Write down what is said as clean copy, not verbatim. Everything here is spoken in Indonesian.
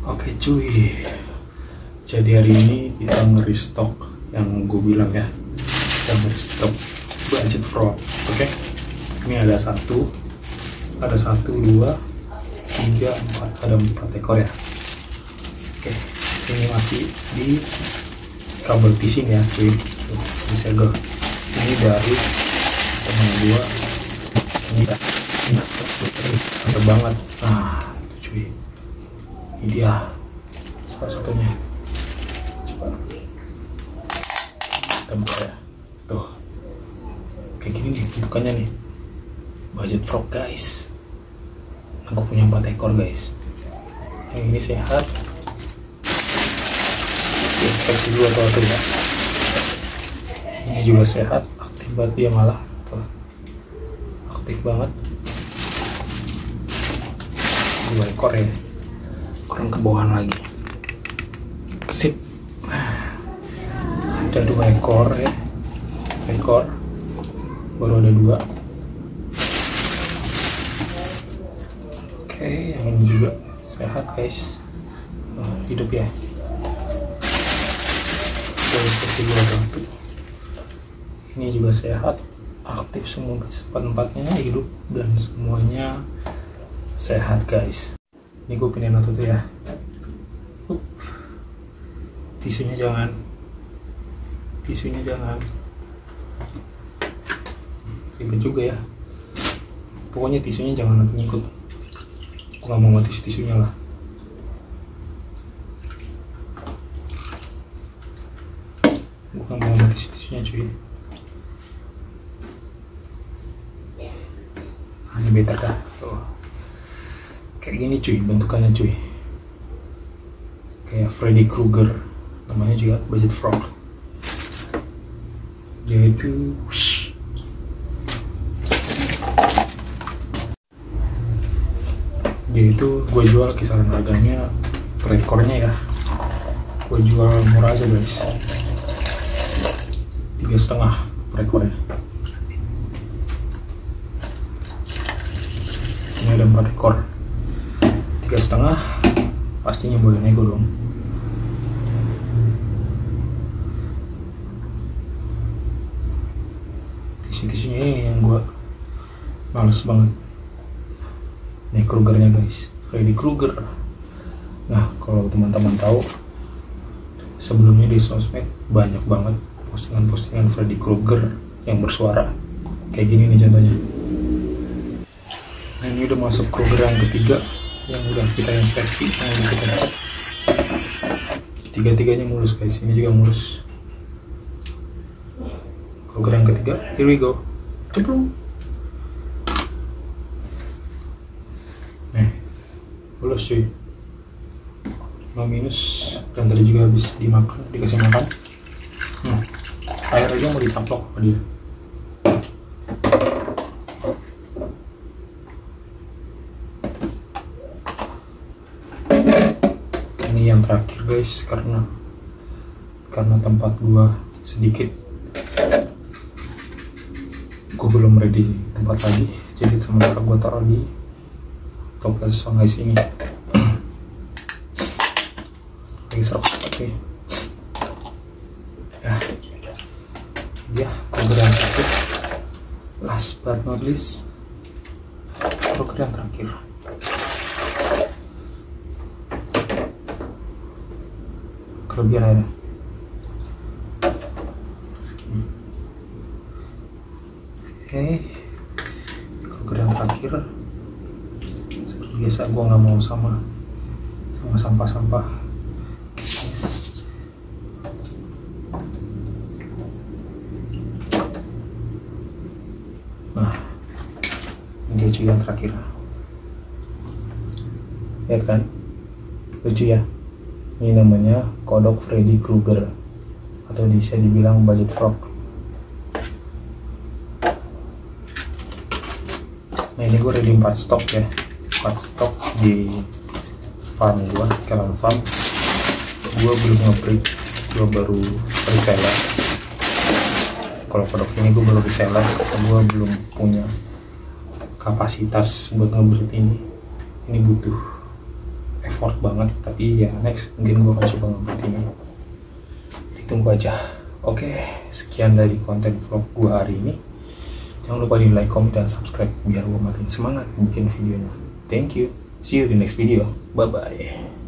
Oke cuy, jadi hari ini kita nge-restock yang gue bilang ya, kita nge-restock budget frog. Oke, ini ada satu, dua, tiga, empat, ada 4 ekor ya. Oke, ini masih di kabel fishing ya cuy, di segel. Ini dari teman gua, ini mantap banget. Nah cuy, ini dia salah satunya. Coba kita buka ya, tuh kayak gini nih bukannya nih, budget frog guys. Aku punya 4 ekor guys. Yang ini sehat, inspeksi dulu atau ya. Ini juga sehat, aktif banget dia malah tuh. Aktif banget. 2 ekor ya, kurang kebohan lagi. Sip. Ada 2 ekor ya, ekor baru ada 2. Oke, yang ini juga sehat guys. Hidup ya. Ini juga sehat, aktif semua guys. 4-4-nya hidup dan semuanya sehat guys. Ini gue pindahin tuh ya. Tisunya jangan, ribet juga ya. Pokoknya tisunya jangan ngikut. Gue gak mau tisunya lah. Bukan mau mati tisunya cuy. Ini beta dah tuh. Kayak gini cuy bentukannya cuy, kayak Freddy Krueger. Namanya juga budget frog. Dia itu gue jual kisaran harganya per ekornya ya, gue jual murah aja guys, 3,5 per ekornya. Ini ada 4 ekor, 3,5, pastinya boleh nego dong. Tisunya ini yang gue males banget. Ini Krugernya guys, Freddy Krueger. Nah kalau teman-teman tahu, sebelumnya di sosmed banyak banget postingan Freddy Krueger yang bersuara kayak gini nih contohnya. Nah ini udah masuk Krueger yang ketiga yang udah kita inspeksi, yang udah kita dapat. Tiga-tiganya mulus guys, ini juga mulus. Krueger yang ketiga, here we go. Ceplung. Mulus cuy, 5 minus, dan tadi juga habis dikasih makan. Air aja mau dicaplok sama dia. Ini yang terakhir guys, karena tempat gua sedikit, gua belum ready tempat lagi, jadi sementara gua taruh di toples guys ini. Lagi serap oke ya. Dia Krueger yang terakhir, last but not least, Krueger yang terakhir. Kelebihan airnya oke. Krueger yang terakhir, biasa gua nggak mau sama sampah-sampah. Nah ini dia yang terakhir, lihat kan, lucu ya. Ini namanya kodok Freddy Krueger atau bisa dibilang budget frog. Nah ini gue ready 4 stok ya, 4 stok di farm gua, Kelon Farm. Gua belum nge-breed, gua baru reseller. Kalau kodok ini gua baru reseller, gua belum punya kapasitas buat nge-breed ini butuh effort banget, tapi ya next mungkin gue akan coba ngebuat ini. Tunggu aja. Oke, sekian dari konten vlog gue hari ini. Jangan lupa di like, comment, dan subscribe biar gue makin semangat bikin videonya. Thank you. See you di next video. Bye bye.